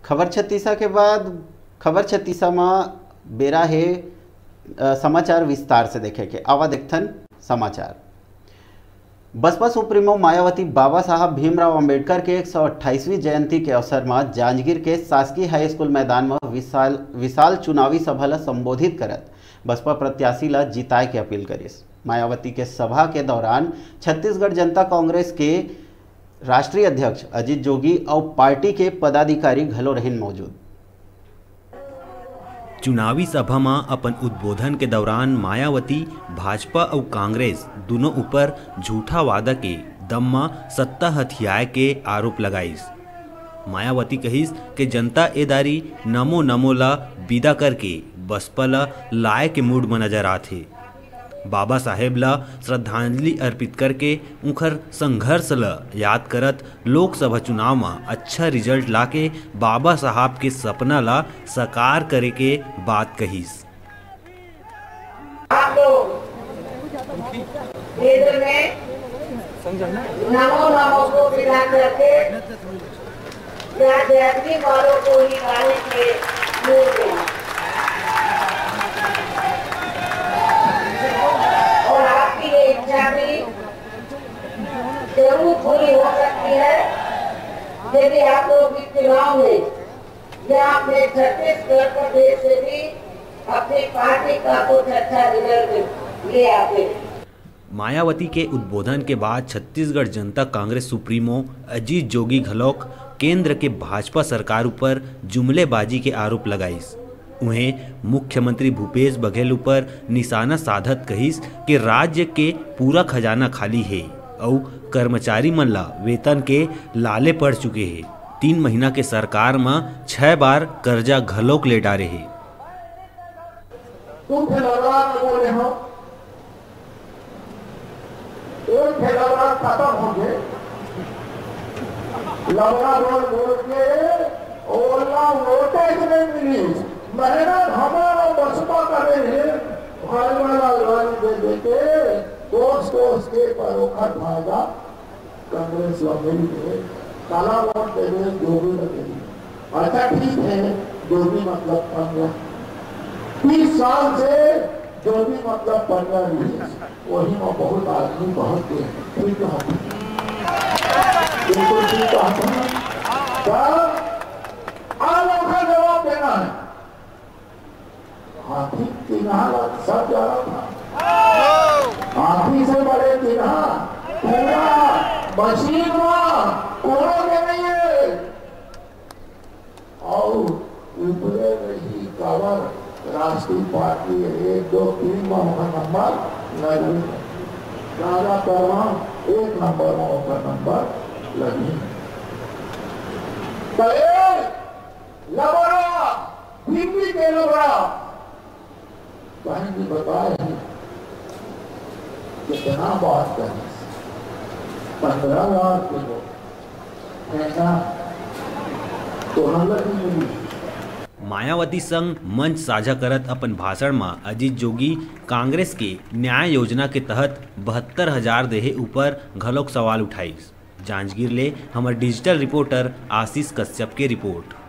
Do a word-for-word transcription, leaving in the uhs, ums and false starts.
खबर छत्तीसा के बाद खबर छत्तीसा में बेरा है अ, समाचार विस्तार से देखे के आवा देखथन समाचार। बसपा सुप्रीमो मायावती बाबा साहब भीमराव अंबेडकर के एक सौ अट्ठाईसवीं जयंती के अवसर में जांजगीर के शासकीय हाई स्कूल मैदान में विशाल विशाल चुनावी सभा ला संबोधित करत बसपा प्रत्याशी ला जिताए के अपील करिस। मायावती के सभा के दौरान छत्तीसगढ़ जनता कांग्रेस के राष्ट्रीय अध्यक्ष अजीत जोगी और पार्टी के पदाधिकारी घलो रहिन मौजूद। चुनावी सभा में अपन उद्बोधन के दौरान मायावती भाजपा और कांग्रेस दोनों ऊपर झूठा वादा के दम में सत्ता हथियाए के आरोप लगाइस। मायावती कहिस कि जनता एदारी नमो नमो ला विदा करके बसपा ला लाए के मूड में नजर आथे। बाबा साहेब ला श्रद्धांजलि अर्पित करके उनकर संघर्ष ला याद करत लोकसभा चुनाव में अच्छा रिजल्ट लाके बाबा साहब के सपना ला साकार करे के बात कहिस। आप लोग केंद्र में नमो नमो को विदा करके या जयंती वालों को ही गाने के मूड में जरूर पूरी हो सकती है यदि आप लोग इस चुनाव में या अपने छत्तीसगढ़ प्रदेश से भी अपनी पार्टी का कुछ अच्छा रिजल्ट ले आते। मायावती के उद्बोधन के बाद छत्तीसगढ़ जनता कांग्रेस सुप्रीमो अजीत जोगी घलोक केंद्र के भाजपा सरकार ऊपर जुमलेबाजी के आरोप लगाइस। उन्हें मुख्यमंत्री भूपेश बघेल ऊपर निशाना साधत कहिस कि राज्य के पूरा खजाना खाली है और कर्मचारी मन ला वेतन के लाले पड़ चुके हैं। तीन महीना के सरकार में छह बार कर्जा घलोक ले डारे है। तुम फैलावा बोले हो एक फैलावा खत्म हो गए लवड़ा बोल बोल के ओला नोटिस नहीं मिली मेहनत हमारा बसपा कर रहे हैं भाई वाला लाल दे देते कोस कोस के परोखा फायदा कांग्रेस ला मिल गए काला वोट दे दे जो भी लगे। अच्छा ठीक है जो भी मतलब पंद्रह तीस साल से जो भी मतलब पंद्रह वही में बहुत आदमी बहुत ठीक है बिल्कुल ठीक है। जवाब देना है हाथी तिन्हा सब जा रहा था हाथी से बड़े तिन्हा पूरा मशीन कोड़ोगे नहीं है और ऊपरे रही कवर राष्ट्रीय पार्टी एक दो तीन में होगा नंबर लगी ज्यादा करवा एक नंबर में होगा नंबर लगी तो लबड़ा बीपी के लबड़ा कहीं बताए कितना बात करें पंद्रह हजार किलो ऐसा तो हम लोग मिली। मायावती संग मंच साझा करत अपन भाषण में अजीत जोगी कांग्रेस के न्याय योजना के तहत बहत्तर हजार देहे ऊपर घलोक सवाल उठाई। जांजगीर ले हमार डिजिटल रिपोर्टर आशीष कश्यप के रिपोर्ट।